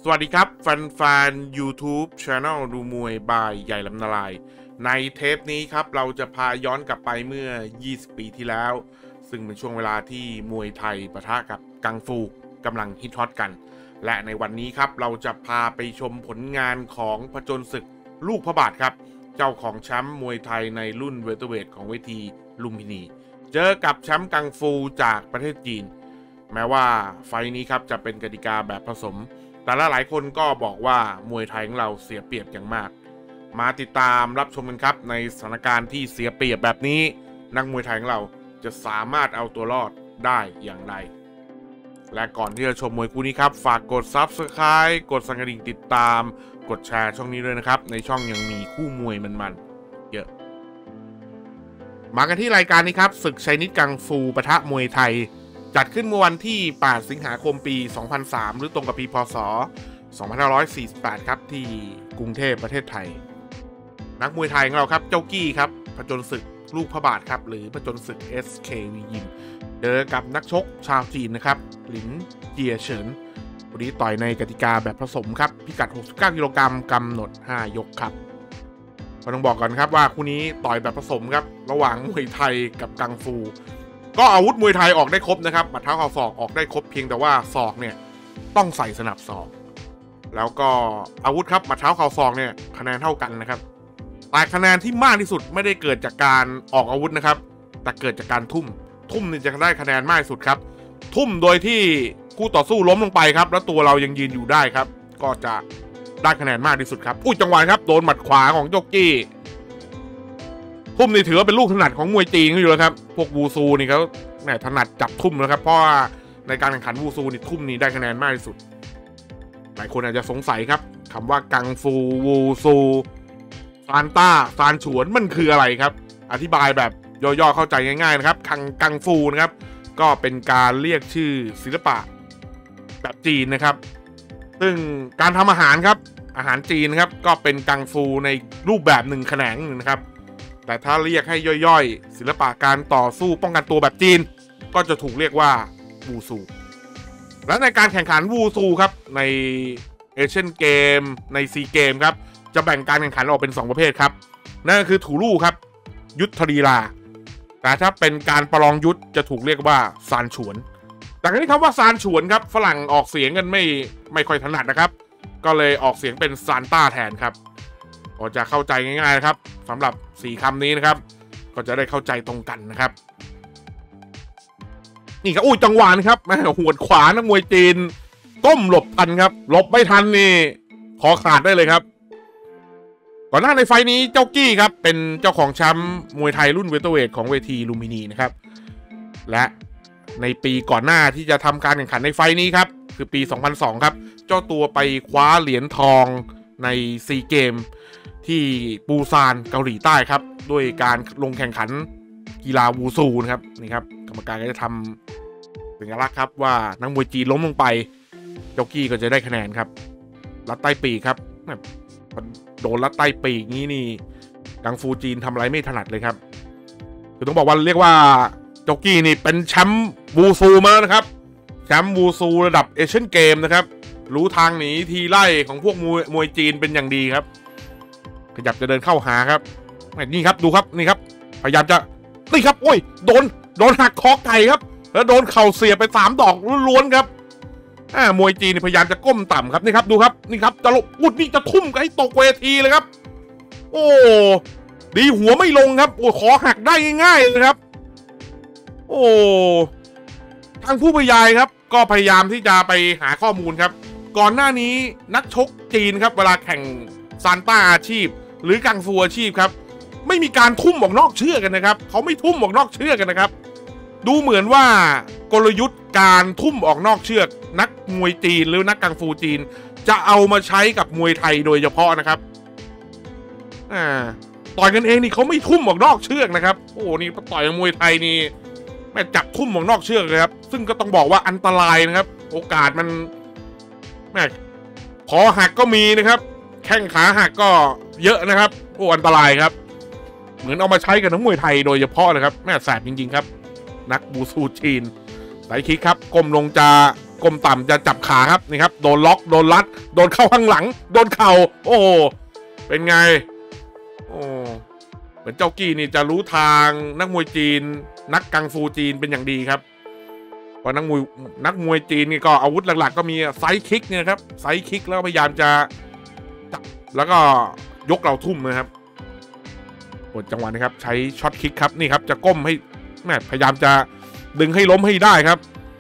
สวัสดีครับแฟน YouTube Channel ดูมวยบายใหญ่ลำนาลายในเทปนี้ครับเราจะพาย้อนกลับไปเมื่อ20 ปีที่แล้วซึ่งเป็นช่วงเวลาที่มวยไทยปะทะกับกังฟูกำลังฮิตฮอตกันและในวันนี้ครับเราจะพาไปชมผลงานของผจญศึกลูกพระบาทครับเจ้าของแชมป์มวยไทยในรุ่นเวเตอร์เวทของเวทีลุมพินีเจอกับแชมป์กังฟูจากประเทศจีนแม้ว่าไฟนี้ครับจะเป็นกติกาแบบผสมแต่หลายคนก็บอกว่ามวยไทยของเราเสียเปรียบอย่างมากมาติดตามรับชมกันครับในสถานการณ์ที่เสียเปรียบแบบนี้นักมวยไทยของเราจะสามารถเอาตัวรอดได้อย่างไรและก่อนที่จะชมมวยคู่นี้ครับฝากกด Subscribe กดสั่นกระดิ่งติดตามกดแชร์ช่องนี้ด้วยนะครับในช่องยังมีคู่มวยมันๆเยอะมากันที่รายการนี้ครับศึกชัยนิดกังฟูปะทะมวยไทยจัดขึ้นเมื่อวันที่8 สิงหาคมปี 2003 หรือตรงกับปีพ.ศ. 2548 ครับที่กรุงเทพประเทศไทยนักมวยไทยของเราครับเจ้ากี้ครับผจญศึกลูกพระบาทครับหรือผจญศึก SKV ยิมเจอกับนักชกชาวจีนนะครับหลินเจียเฉินวันนี้ต่อยในกติกาแบบผสมครับพิกัด 69 กิโลกรัมกำหนด 5 ยกครับก็ต้องบอกก่อนครับว่าคู่นี้ต่อยแบบผสมครับระหว่างมวยไทยกับกังฟูก็อาวุธมวยไทยออกได้ครบนะครับหมัดเท้าเข่าศอกออกได้ครบเพียงแต่ว่าศอกเนี่ยต้องใส่สนับศอกแล้วก็อาวุธครับหมัดเท้าเข่าศอกเนี่ยคะแนนเท่ากันนะครับแต่คะแนนที่มากที่สุดไม่ได้เกิดจากการออกอาวุธนะครับแต่เกิดจากการทุ่มนี่จะได้คะแนนมากที่สุดครับทุ่มโดยที่คู่ต่อสู้ล้มลงไปครับแล้วตัวเรายังยืนอยู่ได้ครับก็จะได้คะแนนมากที่สุดครับอุ้ยจังหวะครับโดนหมัดขวาของโจกกี้ทุ่มนี่ถือว่าเป็นลูกถนัดของมวยจีนอยู่แล้วครับพวกวูซูนี่เขาถนัดจับทุ่มนะครับเพราะว่าในการแข่งขันวูซูนี่ทุ่มนี่ได้คะแนนมากที่สุดหลายคนอาจจะสงสัยครับคำว่ากังฟูวูซูซานต้าซานฉวนมันคืออะไรครับอธิบายแบบย่อๆเข้าใจง่ายๆนะครับกังฟูนะครับก็เป็นการเรียกชื่อศิลปะแบบจีนนะครับซึ่งการทำอาหารครับอาหารจีนนะครับก็เป็นกังฟูในรูปแบบหนึ่งแขนงหนึ่งนะครับแต่ถ้าเรียกให้ย่อยๆศิลปะการต่อสู้ป้องกันตัวแบบจีนก็จะถูกเรียกว่าวูซูและในการแข่งขันวูซูครับในเอเชียนเกมในซีเกมครับจะแบ่งการแข่งขันออกเป็น2ประเภทครับนั่นก็คือถูลู่ครับยุทธลีลาแต่ถ้าเป็นการประลองยุทธจะถูกเรียกว่าซานฉวนแต่ที่คำว่าซานฉวนครับฝรั่งออกเสียงกันไม่ค่อยถนัดนะครับก็เลยออกเสียงเป็นซานต้าแทนครับก็จะเข้าใจง่ายๆนะครับสำหรับ4คำนี้นะครับก็จะได้เข้าใจตรงกันนะครับนี่ครับอุ้ยจังหวะนะครับแม่หัวขวานักมวยจีนก้มหลบทันครับหลบไม่ทันนี่ขอขาดได้เลยครับก่อนหน้าในไฟนี้เจ้ากี้ครับเป็นเจ้าของแชมป์มวยไทยรุ่นเวเตอร์เวทของเวทีลุมพินีนะครับและในปีก่อนหน้าที่จะทำการแข่งขันในไฟนี้ครับคือปี 2002 ครับเจ้าตัวไปคว้าเหรียญทองในซีเกมที่ปูซานเกาหลีใต้ครับด้วยการลงแข่งขันกีฬาวูซูนะครับนี่ครับกรรมการก็จะทำสัญลักษณ์ครับว่านักมวยจีนล้มลงไปเจ้ากี้ก็จะได้คะแนนครับลัดใต้ปีกครับโดนลัดใต้ปีกนี้นี่กังฟูจีนทำอะไรไม่ถนัดเลยครับคือต้องบอกว่าเรียกว่าเจ้ากี้นี่เป็นแชมป์วูซูมาแล้วนะครับแชมป์วูซูระดับเอเชียนเกมนะครับรู้ทางหนีทีไล่ของพวกมวยจีนเป็นอย่างดีครับขยับจะเดินเข้าหาครับนี่ครับดูครับนี่ครับพยายามจะนี่ครับโอ้ยโดนหักคอไก่ครับแล้วโดนเข่าเสียไป3 ดอกล้วนๆครับมวยจีนพยายามจะก้มต่ำครับนี่ครับดูครับนี่ครับจะลบอุดนี่จะทุ่มให้ตกเวทีเลยครับโอ้ดีหัวไม่ลงครับโอ้ขอหักได้ง่ายๆเลยครับโอ้ทางผู้บรรยายครับก็พยายามที่จะไปหาข้อมูลครับก่อนหน้านี้นักชกจีนครับเวลาแข่งซานต้าอาชีพหรือกังฟูอาชีพครับไม่มีการทุ่มออกนอกเชือกกันนะครับเขาไม่ทุ่มออกนอกเชือกกันนะครับดูเหมือนว่ากลยุทธ์การทุ่มออกนอกเชือกนักมวยจีนหรือนักกังฟูจีนจะเอามาใช้กับมวยไทยโดยเฉพาะนะครับต่อยกันเองนี่เขาไม่ทุ่มออกนอกเชือกนะครับโอ้นี่ต่อยมวยไทยนี่แม่จับทุ่มออกนอกเชือกเลยครับซึ่งก็ต้องบอกว่าอันตรายนะครับโอกาสมันแม่คอหักก็มีนะครับแข้งขาหักก็เยอะนะครับโอ้อันตรายครับเหมือนเอามาใช้กับนักมวยไทยโดยเฉพาะเลยครับแม่แสบจริงๆครับนักบูซูจีนไซคิกครับก้มลงจะก้มต่ำจะจับขาครับนี่ครับโดนล็อกโดนรัดโดนเข้าข้างหลังโดนเข่าโอ้เป็นไงโอ้เหมือนเจ้ากี้นี่จะรู้ทางนักมวยจีนนักกังฟูจีนเป็นอย่างดีครับเพราะนักมวยจีนนี่ก็อาวุธหลักๆก็มีไซด์คิกเนี่ยครับไซด์คิกแล้วพยายามจะจับแล้วก็ยกเราทุ่มนะครับจังหวะนี้ครับใช้ช็อตคิกครับนี่ครับจะก้มให้แม่พยายามจะดึงให้ล้มให้ได้ครับ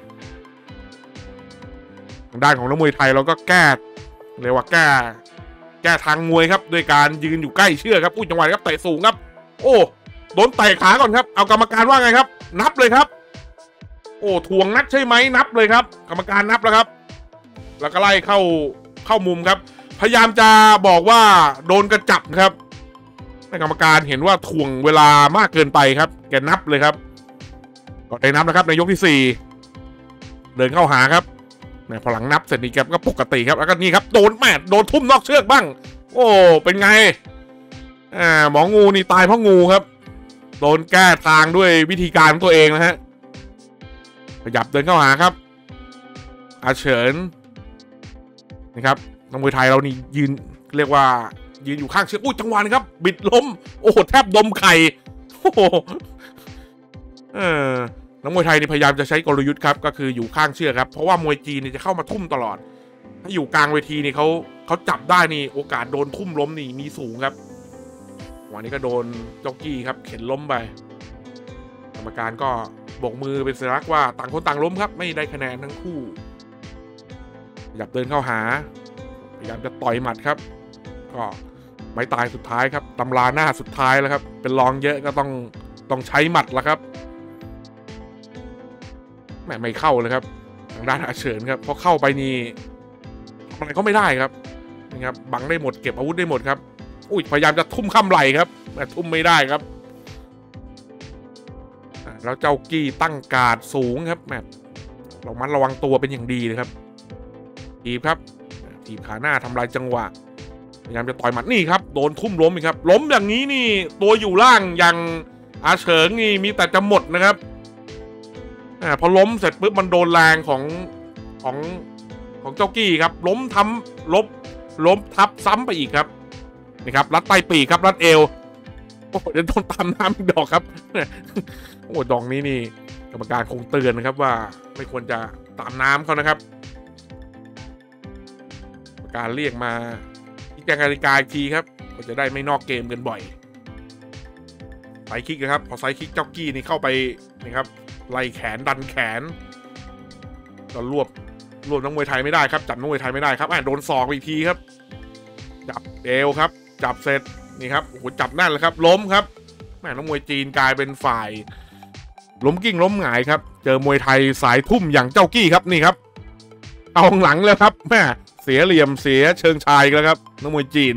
ทางด้านของนักมวยไทยเราก็แก้เรียกว่าแก้ทางมวยครับด้วยการยืนอยู่ใกล้เชือกครับจังหวะครับเตะสูงครับโอ้โดนเตะขาก่อนครับเอากรรมการว่าไงครับนับเลยครับโอ้ถ่วงนัดใช่ไหมนับเลยครับกรรมการนับแล้วครับแล้วก็ไล่เข้ามุมครับพยายามจะบอกว่าโดนกระจับครับกรรมการเห็นว่าถ่วงเวลามากเกินไปครับแกนับเลยครับก็ได้นับนะครับในยกที่4เดินเข้าหาครับพอหลังนับเสร็จนี่แกก็ปกติครับแล้วก็นี่ครับโดนทุ่มนอกเชือกบ้างโอ้เป็นไงหมองูนี่ตายเพราะงูครับโดนแก้ทางด้วยวิธีการของตัวเองนะฮะขยับเดินเข้าหาครับอาเฉินนะครับนักมวยไทยเรานี่ยืนเรียกว่ายืนอยู่ข้างเชือกจังหวะนะครับบิดล้มโอ้แทบดมไข่โอ้นักมวยไทยนี่พยายามจะใช้กลยุทธ์ครับก็คืออยู่ข้างเชือกครับเพราะว่ามวยจีนนี่จะเข้ามาทุ่มตลอดถ้าอยู่กลางเวทีนี่เขาจับได้นี่โอกาสโดนทุ่มล้มนี่มีสูงครับวันนี้ก็โดนจ็อกกี้ครับเข็นล้มไปกรรมการก็โบกมือเป็นสัญลักษณ์ว่าต่างคนต่างล้มครับไม่ได้คะแนนทั้งคู่พยายามเดินเข้าหาพยายามจะต่อยหมัดครับก็ไม้ตายสุดท้ายครับตำราหน้าสุดท้ายแล้วครับเป็นรองเยอะก็ต้องใช้หมัดแล้วครับไม่เข้าเลยครับทางด้านอาเฉินครับพอเข้าไปนี่ทำอะไรก็ไม่ได้ครับนะครับบังได้หมดเก็บอาวุธได้หมดครับพยายามจะทุ่มข้ามไหล่ครับแต่ทุ่มไม่ได้ครับแล้วเจ้ากี้ตั้งการ์ดสูงครับเรามัดระวังตัวเป็นอย่างดีเลยครับทีบครับทีบขาหน้าทำลายจังหวะพยายามจะต่อยหมัดนี่ครับโดนทุ่มล้มอีกครับล้มอย่างนี้นี่ตัวอยู่ล่างอย่างอาเฉิงนี่มีแต่จะหมดนะครับพอล้มเสร็จปุ๊บมันโดนแรงของเจ้ากี้ครับล้มทับซ้ำไปอีกครับนี่ครับรัดใต้ปีกครับรัดเอวเดี๋ยวโดนตามน้ำอีกดอกครับดอกนี้นี่กรรมการคงเตือนนะครับว่าไม่ควรจะตามน้ำเขานะครับการเรียกมาที่แจ้งนาฬิกาอีกทีครับก็จะได้ไม่นอกเกมกันบ่อยไซคิกนะครับพอไซคิกเจ้ากี้นี่เข้าไปนะครับไล่แขนดันแขนก็รวบนักมวยไทยไม่ได้ครับจับนักมวยไทยไม่ได้ครับโดนศอกอีกทีครับจับเอวครับจับเสร็จนี่ครับจับนั่นเลยครับล้มครับนักมวยจีนกลายเป็นฝ่ายล้มกิ้งล้มหงายครับเจอมวยไทยสายทุ่มอย่างเจ้ากี้ครับนี่ครับเอาหลังแล้วครับเสียเหลี่ยมเสียเชิงชายแล้วครับนักมวยจีน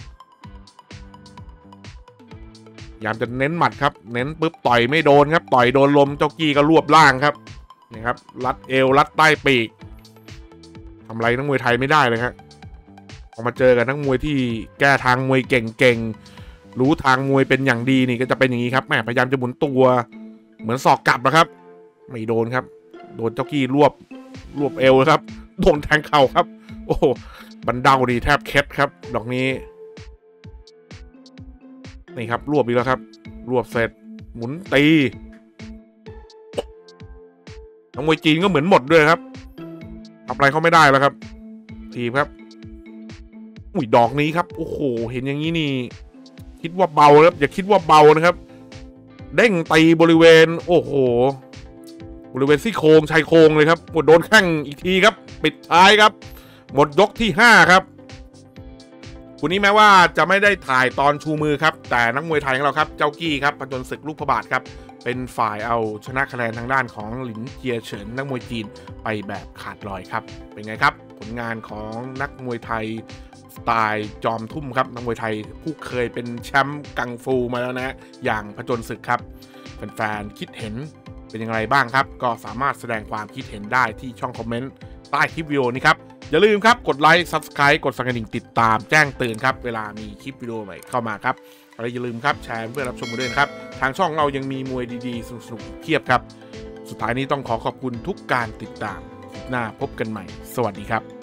พยายามจะเน้นหมัดครับเน้นปุ๊บต่อยไม่โดนครับต่อยโดนลมเจ้ากี้ก็รวบล่างครับนี่ครับรัดเอวรัดใต้ปีกทำไรนักมวยไทยไม่ได้เลยครับออกมาเจอกันนักมวยที่แก้ทางมวยเก่งๆรู้ทางมวยเป็นอย่างดีนี่ก็จะเป็นอย่างนี้ครับพยายามจะหมุนตัวเหมือนศอกกลับนะครับไม่โดนครับโดนเจ้ากี้รวบเอวครับโดนแทงเข่าครับโอ้บันเดาดีแทบเคล็ดครับดอกนี้นี่ครับรวบอีกแล้วครับรวบเสร็จหมุนตีนักมวยจีนก็เหมือนหมดด้วยครับทำอะไรเขาไม่ได้แล้วครับทีครับดอกนี้ครับโอ้โหเห็นอย่างนี้นี่คิดว่าเบาครับอย่าคิดว่าเบานะครับเด้งตีบริเวณโอ้โหบริเวณซี่โครงชายโครงเลยครับโดนแข้งอีกทีครับปิดท้ายครับหมดยกที่5ครับคู่นี้แม้ว่าจะไม่ได้ถ่ายตอนชูมือครับแต่นักมวยไทยของเราครับเจ้ากี้ครับผจญศึกลูกพระบาทครับเป็นฝ่ายเอาชนะคะแนนทางด้านของหลินเจียเฉินนักมวยจีนไปแบบขาดลอยครับเป็นไงครับผลงานของนักมวยไทยสไตล์จอมทุ่มครับนักมวยไทยผู้เคยเป็นแชมป์กังฟูมาแล้วนะอย่างผจญศึกครับแฟนๆคิดเห็นเป็นอย่างไรบ้างครับก็สามารถแสดงความคิดเห็นได้ที่ช่องคอมเมนต์ใต้คลิปวิดีโอนี้ครับอย่าลืมครับกดไลค์ Subscribe กดสั่นกระดิ่งติดตามแจ้งเตือนครับเวลามีคลิปวิดีโอใหม่เข้ามาครับอย่าลืมครับแชร์เพื่อรับชมกันด้วยนะครับทางช่องเรายังมีมวยดีๆสนุกๆเพียบครับสุดท้ายนี้ต้องขอบคุณทุกการติดตามคลิปหน้าพบกันใหม่สวัสดีครับ